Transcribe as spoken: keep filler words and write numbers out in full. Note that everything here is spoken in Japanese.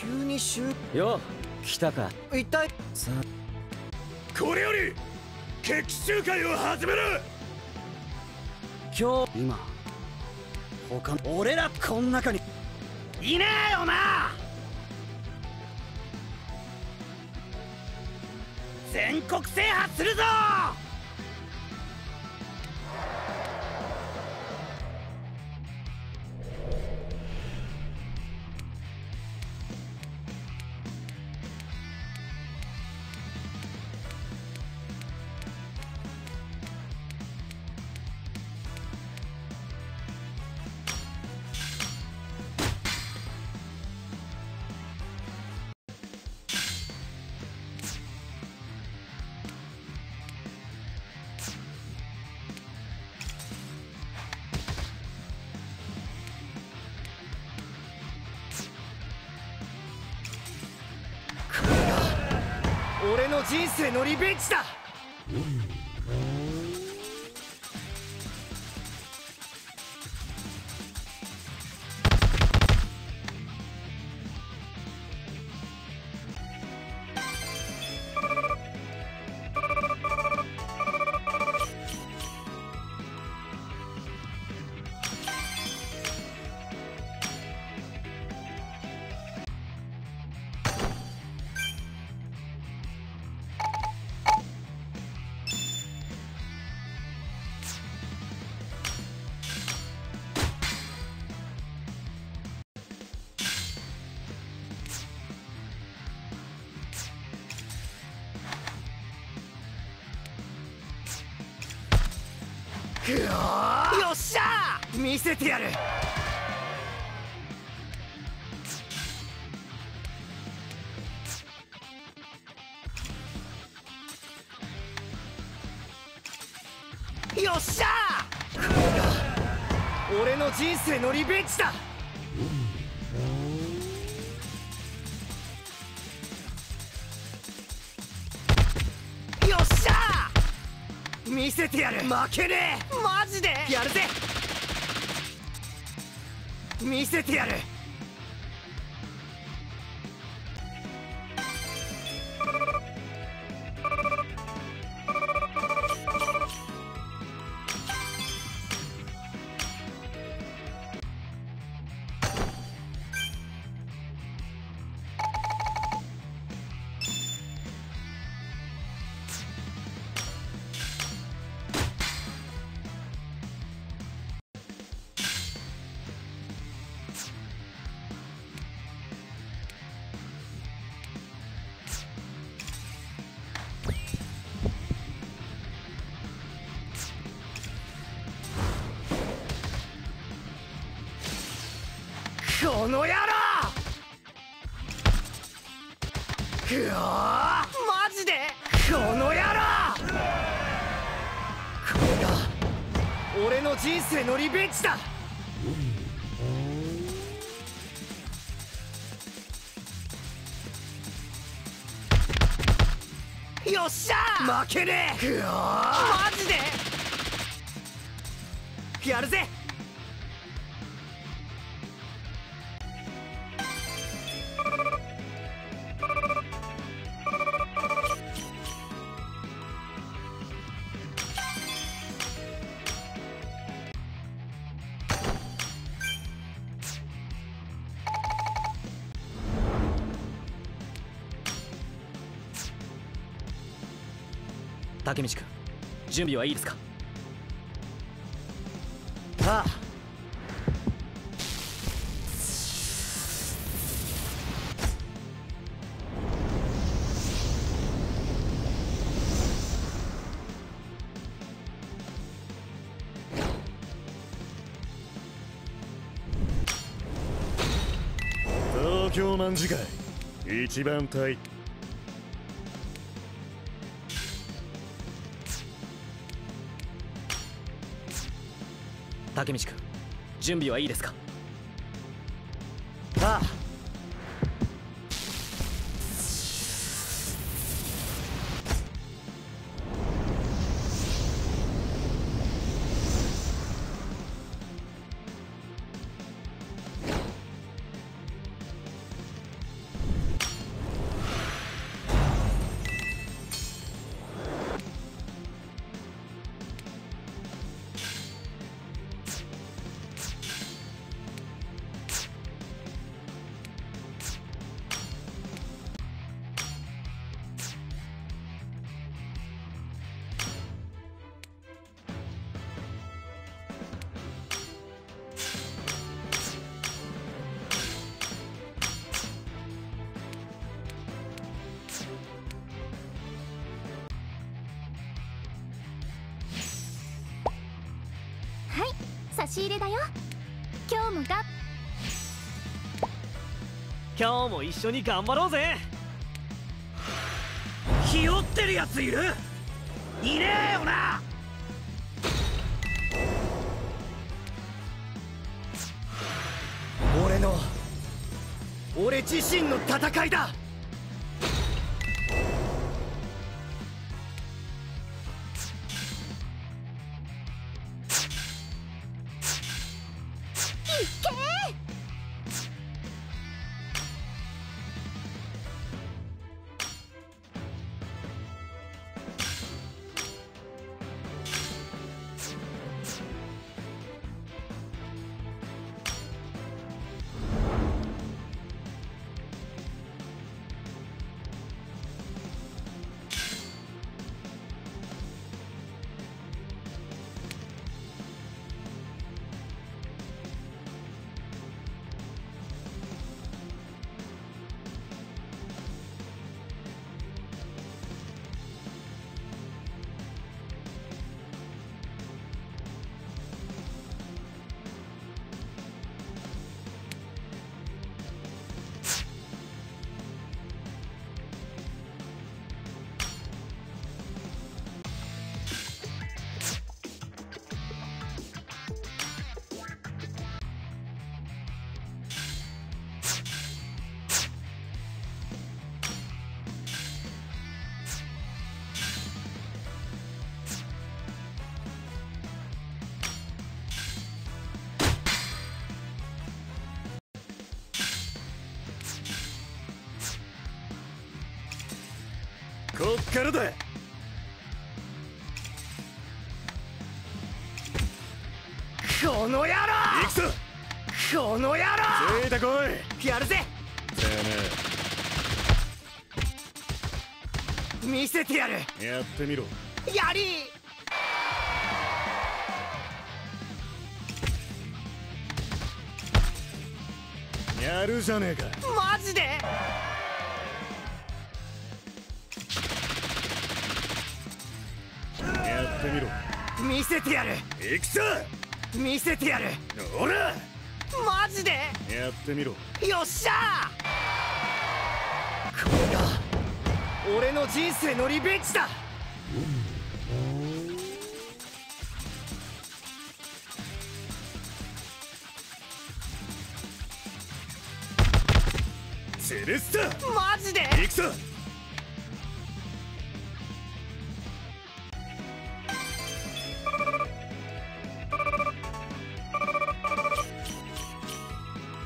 にしゅよう来たか。 一体さあこれより決起集会を始める。 今日今他の俺らこん中にいねえよな。全国制覇するぞ。 俺の人生のリベンジだ。よっしゃー見せてやる。よっしゃーこれが俺の人生のリベンジだ。よっしゃー見せてやる。負けねえマジでやるぜ。見せてやる。この野郎うわマジでこの野郎これが俺の人生のリベンジだ。よっしゃー負けねえうわマジでやるぜ。 竹道君準備はいいですか。 ああ東京卍会一番隊。 竹道君準備はいいですか。 ああ差し入れだよ。今日もが今日も一緒に頑張ろうぜ。 ひよってるやついる？いねえよな。 俺の俺自身の戦いだ。 こっからだ。 この野郎！ 行くぞ。 この野郎！ ついてこい。 やるぜ。 て見せてやる。 めえやってみろ。 やりやるじゃねえか。 マジで？ やってみろ。 見せてやる。 行くぞ。 見せてやる。 ほらマジで？ やってみろ。 よっしゃー！これが俺の人生のリベンジだ。 セレスタ。 マジで？ 行くぞ。